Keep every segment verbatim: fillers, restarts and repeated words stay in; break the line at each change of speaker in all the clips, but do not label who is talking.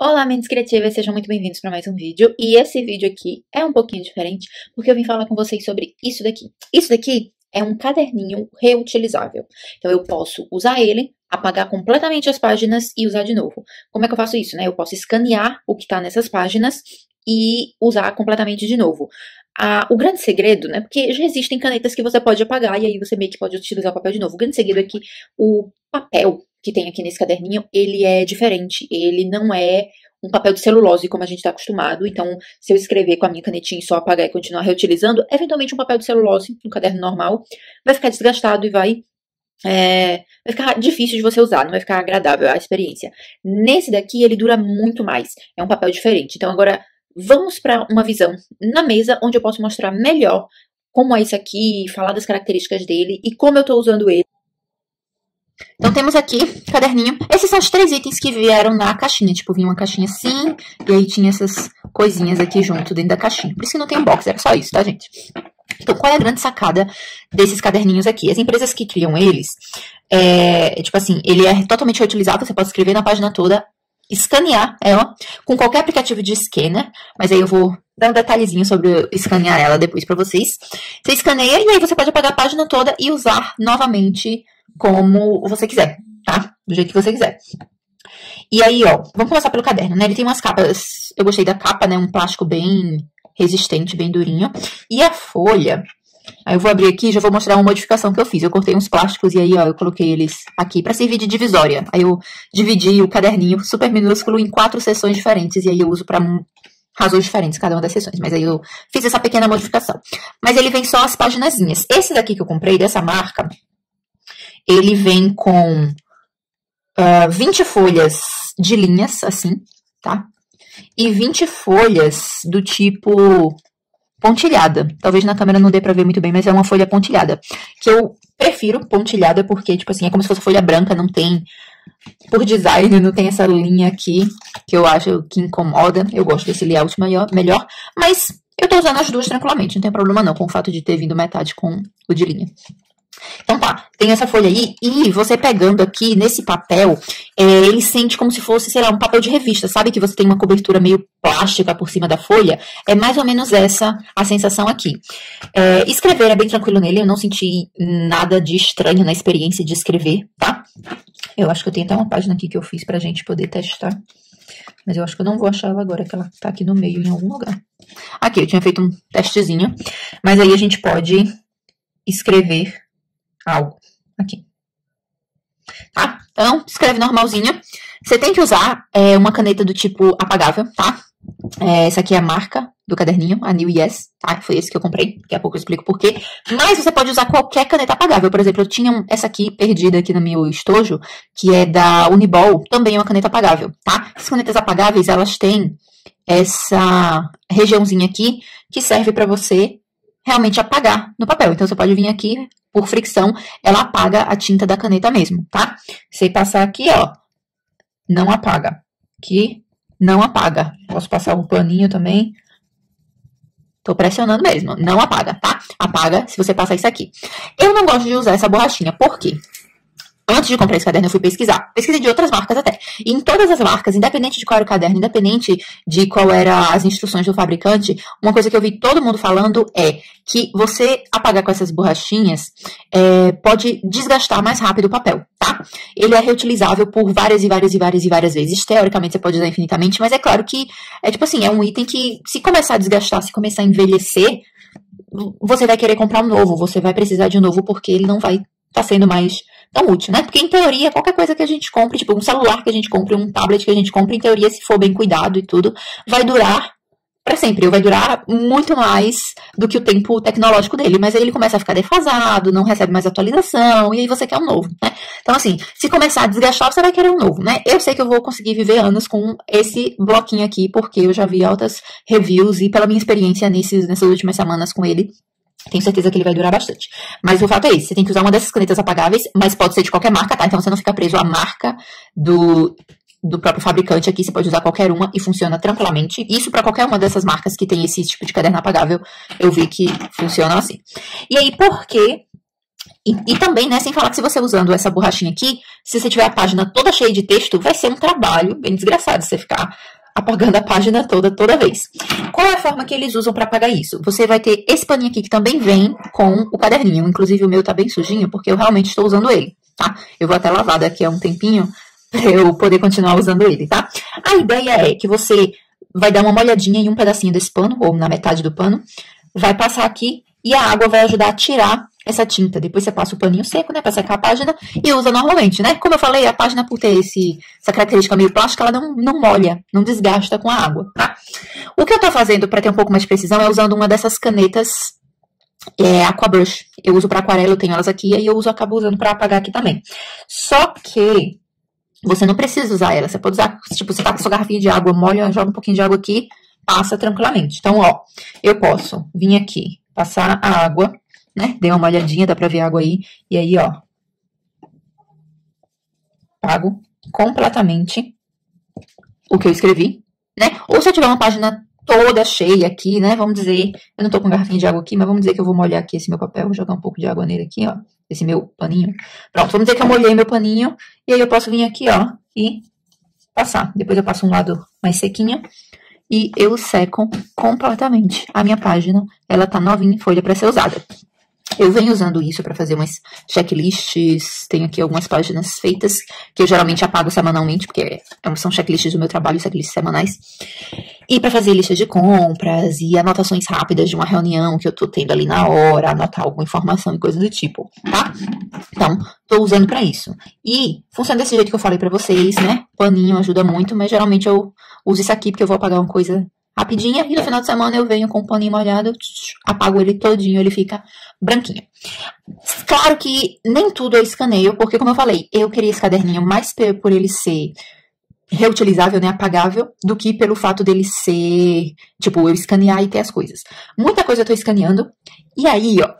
Olá, mentes criativas, sejam muito bem-vindos para mais um vídeo. E esse vídeo aqui é um pouquinho diferente, porque eu vim falar com vocês sobre isso daqui. Isso daqui é um caderninho reutilizável. Então eu posso usar ele, apagar completamente as páginas e usar de novo. Como é que eu faço isso, né? Eu posso escanear o que está nessas páginas e usar completamente de novo. Ah, o grande segredo, né? Porque já existem canetas que você pode apagar e aí você meio que pode utilizar o papel de novo. O grande segredo é que o papel que tem aqui nesse caderninho, ele é diferente. Ele não é um papel de celulose como a gente está acostumado. Então, se eu escrever com a minha canetinha e só apagar e continuar reutilizando, eventualmente um papel de celulose, um caderno normal, vai ficar desgastado e vai, é, vai ficar difícil de você usar, não vai ficar agradável a experiência. Nesse daqui, ele dura muito mais. É um papel diferente. Então, agora, vamos para uma visão na mesa, onde eu posso mostrar melhor como é isso aqui, falar das características dele e como eu estou usando ele. Então, temos aqui, caderninho. Esses são os três itens que vieram na caixinha. Tipo, vinha uma caixinha assim, e aí tinha essas coisinhas aqui junto dentro da caixinha. Por isso que não tem box, era só isso, tá, gente? Então, qual é a grande sacada desses caderninhos aqui? As empresas que criam eles, é, tipo assim, ele é totalmente reutilizável, você pode escrever na página toda, escanear ela com qualquer aplicativo de scanner, mas aí eu vou dar um detalhezinho sobre escanear ela depois pra vocês. Você escaneia e aí você pode apagar a página toda e usar novamente como você quiser, tá? Do jeito que você quiser. E aí, ó, vamos começar pelo caderno, né? Ele tem umas capas, eu gostei da capa, né? Um plástico bem resistente, bem durinho. E a folha, aí eu vou abrir aqui e já vou mostrar uma modificação que eu fiz. Eu cortei uns plásticos e aí, ó, eu coloquei eles aqui pra servir de divisória. Aí eu dividi o caderninho super minúsculo em quatro seções diferentes e aí eu uso pra razões diferentes cada uma das seções. Mas aí eu fiz essa pequena modificação. Mas ele vem só as paginazinhas. Esse daqui que eu comprei, dessa marca, ele vem com uh, vinte folhas de linhas, assim, tá? E vinte folhas do tipo pontilhada. Talvez na câmera não dê pra ver muito bem, mas é uma folha pontilhada. Que eu prefiro pontilhada porque, tipo assim, é como se fosse folha branca, não tem, por design, não tem essa linha aqui, que eu acho que incomoda. Eu gosto desse layout maior, melhor, mas eu tô usando as duas tranquilamente, não tem problema não, com o fato de ter vindo metade com o de linha. Então tá, tem essa folha aí, e você pegando aqui nesse papel, é, ele sente como se fosse, sei lá, um papel de revista, sabe que você tem uma cobertura meio plástica por cima da folha? É mais ou menos essa a sensação aqui. É, escrever é bem tranquilo nele, eu não senti nada de estranho na experiência de escrever, tá? Eu acho que eu tenho até uma página aqui que eu fiz pra gente poder testar, mas eu acho que eu não vou achar ela agora, que ela tá aqui no meio em algum lugar. Aqui, eu tinha feito um testezinho, mas aí a gente pode escrever algo aqui, tá? Então, escreve normalzinho. Você tem que usar é, uma caneta do tipo apagável, tá? É, essa aqui é a marca do caderninho, a New Yes, tá? Foi esse que eu comprei, daqui a pouco eu explico por quê. Mas você pode usar qualquer caneta apagável. Por exemplo, eu tinha essa aqui perdida aqui no meu estojo, que é da Uniball, também é uma caneta apagável, tá? As canetas apagáveis, elas têm essa regiãozinha aqui que serve pra você realmente apagar no papel. Então, você pode vir aqui, por fricção, ela apaga a tinta da caneta mesmo, tá? Se passar aqui, ó, não apaga. Aqui, não apaga. Posso passar um paninho também. Tô pressionando mesmo, não apaga, tá? Apaga se você passar isso aqui. Eu não gosto de usar essa borrachinha, por quê? Antes de comprar esse caderno, eu fui pesquisar. Pesquisei de outras marcas até. E em todas as marcas, independente de qual era o caderno, independente de qual eram as instruções do fabricante, uma coisa que eu vi todo mundo falando é que você apagar com essas borrachinhas é, pode desgastar mais rápido o papel, tá? Ele é reutilizável por várias e várias e várias e várias vezes. Teoricamente, você pode usar infinitamente, mas é claro que, é tipo assim, é um item que, se começar a desgastar, se começar a envelhecer, você vai querer comprar um novo, você vai precisar de um novo porque ele não vai estar sendo mais tão útil, né? Porque, em teoria, qualquer coisa que a gente compre, tipo um celular que a gente compre, um tablet que a gente compre, em teoria, se for bem cuidado e tudo, vai durar pra sempre. Vai durar muito mais do que o tempo tecnológico dele. Mas aí ele começa a ficar defasado, não recebe mais atualização, e aí você quer um novo, né? Então, assim, se começar a desgastar, você vai querer um novo, né? Eu sei que eu vou conseguir viver anos com esse bloquinho aqui, porque eu já vi altas reviews e pela minha experiência nesses, nessas últimas semanas com ele, tenho certeza que ele vai durar bastante. Mas o fato é esse, você tem que usar uma dessas canetas apagáveis, mas pode ser de qualquer marca, tá? Então você não fica preso à marca do, do próprio fabricante aqui, você pode usar qualquer uma e funciona tranquilamente. Isso para qualquer uma dessas marcas que tem esse tipo de caderno apagável, eu vi que funciona assim. E aí, por que E, e também, né, sem falar que se você usando essa borrachinha aqui, se você tiver a página toda cheia de texto, vai ser um trabalho bem desgraçado você ficar apagando a página toda, toda vez. Qual é a forma que eles usam para apagar isso? Você vai ter esse paninho aqui que também vem com o caderninho. Inclusive o meu tá bem sujinho, porque eu realmente estou usando ele, tá? Eu vou até lavar daqui a um tempinho para eu poder continuar usando ele, tá? A ideia é que você vai dar uma molhadinha em um pedacinho desse pano, ou na metade do pano, vai passar aqui e a água vai ajudar a tirar essa tinta. Depois você passa o paninho seco, né, pra secar a página e usa normalmente, né? Como eu falei, a página, por ter esse, essa característica meio plástica, ela não, não molha, não desgasta com a água, tá? O que eu tô fazendo para ter um pouco mais de precisão é usando uma dessas canetas é, Aquabrush. Eu uso para aquarela, eu tenho elas aqui, e aí eu uso, acabo usando para apagar aqui também. Só que você não precisa usar ela, você pode usar, tipo, você tá com sua garrafinha de água, molha, joga um pouquinho de água aqui, passa tranquilamente. Então, ó, eu posso vir aqui, passar a água, né? Dei uma molhadinha, dá pra ver a água aí. E aí, ó, apago completamente o que eu escrevi, né? Ou se eu tiver uma página toda cheia aqui, né? Vamos dizer, eu não tô com garrafinha de água aqui, mas vamos dizer que eu vou molhar aqui esse meu papel, vou jogar um pouco de água nele aqui, ó. Esse meu paninho. Pronto, vamos dizer que eu molhei meu paninho. E aí eu posso vir aqui, ó, e passar. Depois eu passo um lado mais sequinho. E eu seco completamente a minha página. Ela tá novinha em folha pra ser usada. Eu venho usando isso para fazer umas checklists, tenho aqui algumas páginas feitas, que eu geralmente apago semanalmente, porque são checklists do meu trabalho, checklists semanais. E para fazer listas de compras e anotações rápidas de uma reunião que eu tô tendo ali na hora, anotar alguma informação e coisa do tipo, tá? Então, tô usando para isso. E funciona desse jeito que eu falei para vocês, né? Paninho ajuda muito, mas geralmente eu uso isso aqui porque eu vou apagar uma coisa rapidinha, e no final de semana eu venho com o paninho molhado, apago ele todinho, ele fica branquinho. Claro que nem tudo eu escaneio, porque como eu falei, eu queria esse caderninho mais por ele ser reutilizável, né, apagável, do que pelo fato dele ser, tipo, eu escanear e ter as coisas. Muita coisa eu tô escaneando, e aí, ó,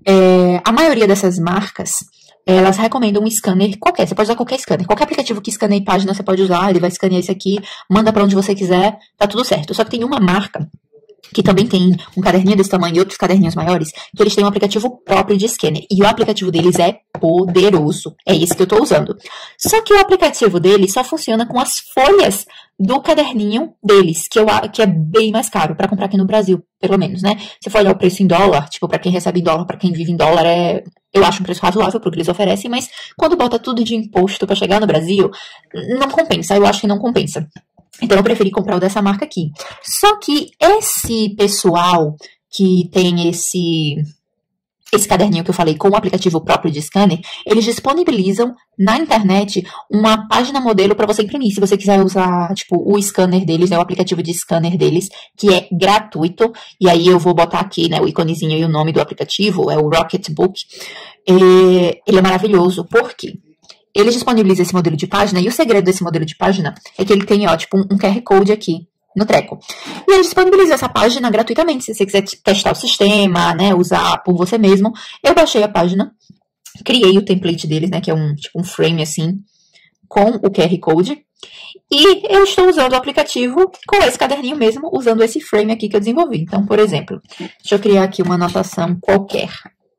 é, a maioria dessas marcas, elas recomendam um scanner qualquer, você pode usar qualquer scanner, qualquer aplicativo que escaneie página você pode usar, ele vai escanear esse aqui, manda pra onde você quiser, tá tudo certo. Só que tem uma marca que também tem um caderninho desse tamanho e outros caderninhos maiores, que eles têm um aplicativo próprio de scanner, e o aplicativo deles é poderoso, é esse que eu tô usando. Só que o aplicativo deles só funciona com as folhas do caderninho deles, que, eu, que é bem mais caro para comprar aqui no Brasil, pelo menos, né? Se for olhar o preço em dólar, tipo, para quem recebe em dólar, para quem vive em dólar, é, eu acho um preço razoável pro que eles oferecem, mas quando bota tudo de imposto para chegar no Brasil, não compensa, eu acho que não compensa. Então eu preferi comprar o dessa marca aqui. Só que esse pessoal que tem esse... esse caderninho que eu falei com o aplicativo próprio de scanner, eles disponibilizam na internet uma página modelo para você imprimir. Se você quiser usar, tipo, o scanner deles, né, o aplicativo de scanner deles, que é gratuito. E aí eu vou botar aqui, né, o iconezinho e o nome do aplicativo, é o Rocketbook. E ele é maravilhoso, por quê? Eles disponibilizam esse modelo de página, e o segredo desse modelo de página é que ele tem, ó, tipo, um, um Q R Code aqui no treco. E eles disponibilizam essa página gratuitamente, se você quiser testar o sistema, né, usar por você mesmo. Eu baixei a página, criei o template deles, né, que é um, tipo, um frame assim, com o Q R Code. E eu estou usando o aplicativo com esse caderninho mesmo, usando esse frame aqui que eu desenvolvi. Então, por exemplo, deixa eu criar aqui uma anotação qualquer.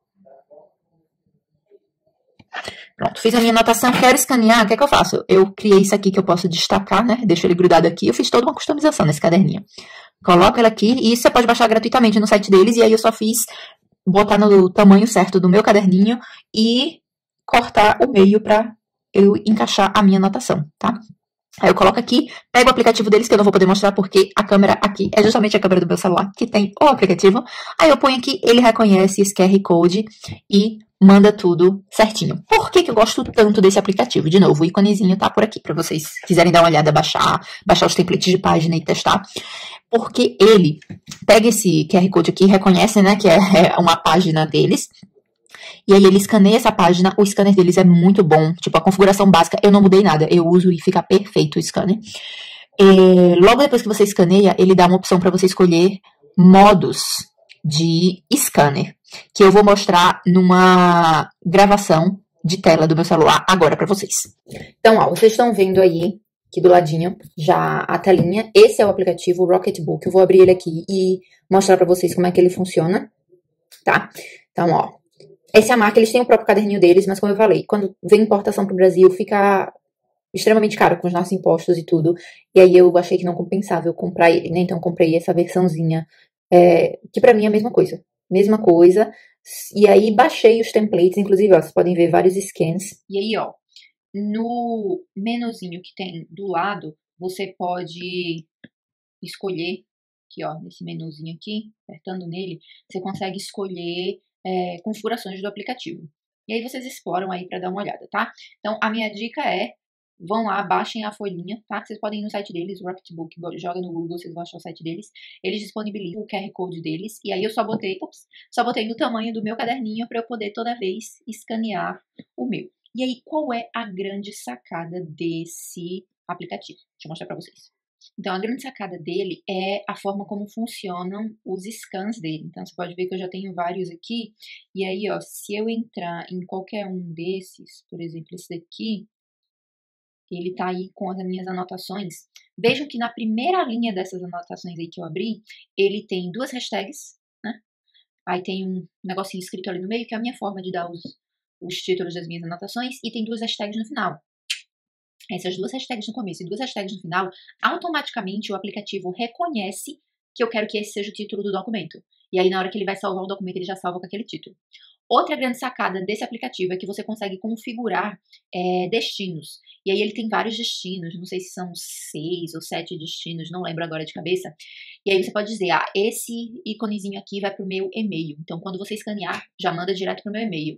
Pronto, fiz a minha anotação, quero escanear, o que é que eu faço? Eu criei isso aqui que eu posso destacar, né? Deixo ele grudado aqui, eu fiz toda uma customização nesse caderninho. Coloco ele aqui, e isso você pode baixar gratuitamente no site deles, e aí eu só fiz botar no tamanho certo do meu caderninho e cortar o meio para eu encaixar a minha anotação, tá? Aí eu coloco aqui, pego o aplicativo deles, que eu não vou poder mostrar porque a câmera aqui é justamente a câmera do meu celular, que tem o aplicativo. Aí eu ponho aqui, ele reconhece esse Q R Code e manda tudo certinho. Por que que eu gosto tanto desse aplicativo? De novo, o iconezinho tá por aqui, para vocês quiserem dar uma olhada, baixar, baixar os templates de página e testar. Porque ele pega esse Q R Code aqui, reconhece, né, que é uma página deles, e aí ele escaneia essa página, o scanner deles é muito bom, tipo, a configuração básica, eu não mudei nada, eu uso e fica perfeito o scanner. E logo depois que você escaneia, ele dá uma opção para você escolher modos de scanner, que eu vou mostrar numa gravação de tela do meu celular agora para vocês. Então, ó, vocês estão vendo aí, aqui do ladinho, já a telinha, esse é o aplicativo Rocketbook, eu vou abrir ele aqui e mostrar para vocês como é que ele funciona, tá? Então, ó, Essa é a marca, eles têm o próprio caderninho deles, mas como eu falei, quando vem importação pro Brasil, fica extremamente caro com os nossos impostos e tudo. E aí eu achei que não compensava eu comprar ele, né? Então eu comprei essa versãozinha, é, que pra mim é a mesma coisa. Mesma coisa. E aí baixei os templates, inclusive, ó, vocês podem ver vários scans. E aí, ó, no menuzinho que tem do lado, você pode escolher, aqui ó, nesse menuzinho aqui, apertando nele, você consegue escolher é, configurações do aplicativo. E aí vocês exploram aí para dar uma olhada, tá? Então a minha dica é, vão lá, baixem a folhinha, tá? Vocês podem ir no site deles, Rocketbook, joga no Google, vocês vão achar o site deles. Eles disponibilizam o Q R Code deles, e aí eu só botei, ups, só botei no tamanho do meu caderninho para eu poder toda vez escanear o meu. E aí, qual é a grande sacada desse aplicativo? Deixa eu mostrar para vocês. Então, a grande sacada dele é a forma como funcionam os scans dele. Então, você pode ver que eu já tenho vários aqui. E aí, ó, se eu entrar em qualquer um desses, por exemplo, esse daqui, ele tá aí com as minhas anotações. Vejam que na primeira linha dessas anotações aí que eu abri, ele tem duas hashtags, né? Aí tem um negocinho escrito ali no meio, que é a minha forma de dar os, os títulos das minhas anotações, e tem duas hashtags no final. Essas duas hashtags no começo e duas hashtags no final, automaticamente o aplicativo reconhece que eu quero que esse seja o título do documento. E aí, na hora que ele vai salvar o documento, ele já salva com aquele título. Outra grande sacada desse aplicativo é que você consegue configurar é, destinos. E aí ele tem vários destinos, não sei se são seis ou sete destinos, não lembro agora de cabeça. E aí você pode dizer, ah, esse íconezinho aqui vai para o meu e-mail. Então, quando você escanear, já manda direto para o meu e-mail.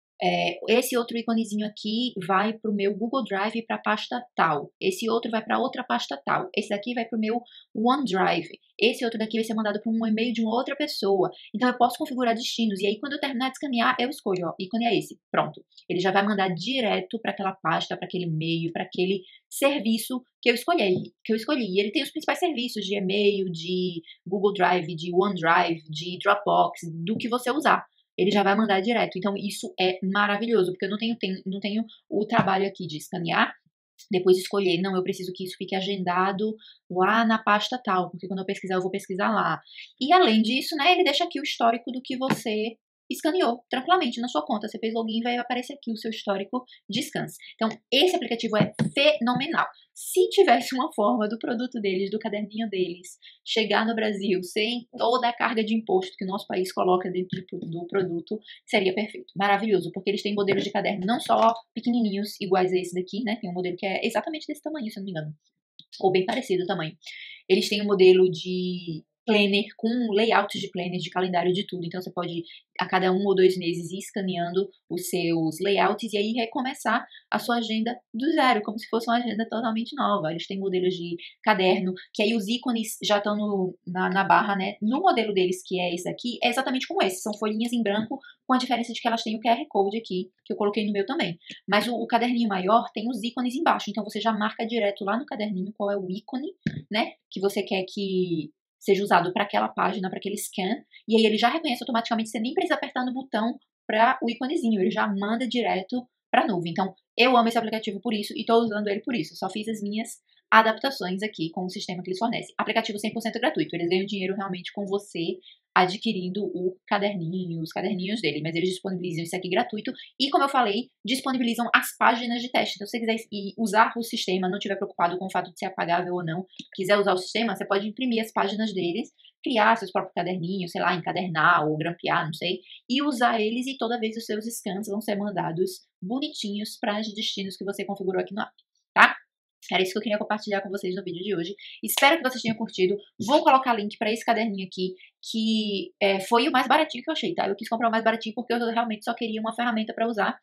É, esse outro íconezinho aqui vai para o meu Google Drive para a pasta tal. Esse outro vai para outra pasta tal. Esse daqui vai para o meu OneDrive. Esse outro daqui vai ser mandado para um e-mail de uma outra pessoa. Então eu posso configurar destinos. E aí quando eu terminar de escanear, eu escolho, ó, ícone é esse. Pronto. Ele já vai mandar direto para aquela pasta, para aquele e-mail, para aquele serviço que eu escolhi. Que eu escolhi. E ele tem os principais serviços de e-mail, de Google Drive, de OneDrive, de Dropbox, do que você usar. Ele já vai mandar direto. Então, isso é maravilhoso, porque eu não tenho, tenho, não tenho o trabalho aqui de escanear, depois escolher, não, eu preciso que isso fique agendado lá na pasta tal, porque quando eu pesquisar, eu vou pesquisar lá. E além disso, né, ele deixa aqui o histórico do que você escaneou tranquilamente na sua conta. Você fez login, vai aparecer aqui o seu histórico de scans. Então, esse aplicativo é fenomenal. Se tivesse uma forma do produto deles, do caderninho deles, chegar no Brasil sem toda a carga de imposto que o nosso país coloca dentro do produto, seria perfeito. Maravilhoso, porque eles têm modelos de caderno não só pequenininhos, iguais a esse daqui, né? Tem um modelo que é exatamente desse tamanho, se eu não me engano. Ou bem parecido o tamanho. Eles têm um modelo de planner, com layout de planner, de calendário, de tudo. Então, você pode, a cada um ou dois meses, ir escaneando os seus layouts e aí recomeçar a sua agenda do zero, como se fosse uma agenda totalmente nova. Eles têm modelos de caderno, que aí os ícones já estão no, na, na barra, né? No modelo deles, que é esse aqui, é exatamente como esse. São folhinhas em branco, com a diferença de que elas têm o Q R Code aqui, que eu coloquei no meu também. Mas o, o caderninho maior tem os ícones embaixo, então você já marca direto lá no caderninho qual é o ícone, né? Que você quer que seja usado para aquela página, para aquele scan, e aí ele já reconhece automaticamente, você nem precisa apertar no botão para o íconezinho, ele já manda direto para a nuvem. Então, eu amo esse aplicativo por isso e estou usando ele por isso. Só fiz as minhas adaptações aqui com o sistema que eles fornecem. Aplicativo cem por cento gratuito, eles ganham dinheiro realmente com você adquirindo o caderninho, os caderninhos dele, mas eles disponibilizam isso aqui gratuito e, como eu falei, disponibilizam as páginas de teste. Então, se você quiser usar o sistema, não estiver preocupado com o fato de ser apagável ou não, quiser usar o sistema, você pode imprimir as páginas deles, criar seus próprios caderninhos, sei lá, encadernar ou grampear, não sei, e usar eles e toda vez os seus scans vão ser mandados bonitinhos para os destinos que você configurou aqui no app, tá? Era isso que eu queria compartilhar com vocês no vídeo de hoje. Espero que vocês tenham curtido. Vou colocar link para esse caderninho aqui, que é, foi o mais baratinho que eu achei, tá? Eu quis comprar o mais baratinho porque eu realmente só queria uma ferramenta para usar.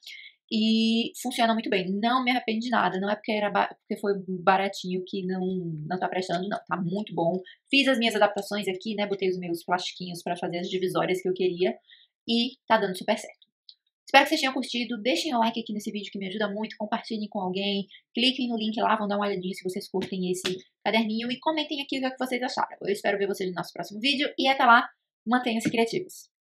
E funciona muito bem. Não me arrependo de nada. Não é porque, era porque foi baratinho que não, não tá prestando, não. Tá muito bom. Fiz as minhas adaptações aqui, né? Botei os meus plastiquinhos para fazer as divisórias que eu queria. E tá dando super certo. Espero que vocês tenham curtido, deixem o like aqui nesse vídeo que me ajuda muito, compartilhem com alguém, cliquem no link lá, vão dar uma olhadinha se vocês curtem esse caderninho e comentem aqui o que vocês acharam. Eu espero ver vocês no nosso próximo vídeo e até lá, mantenham-se criativos.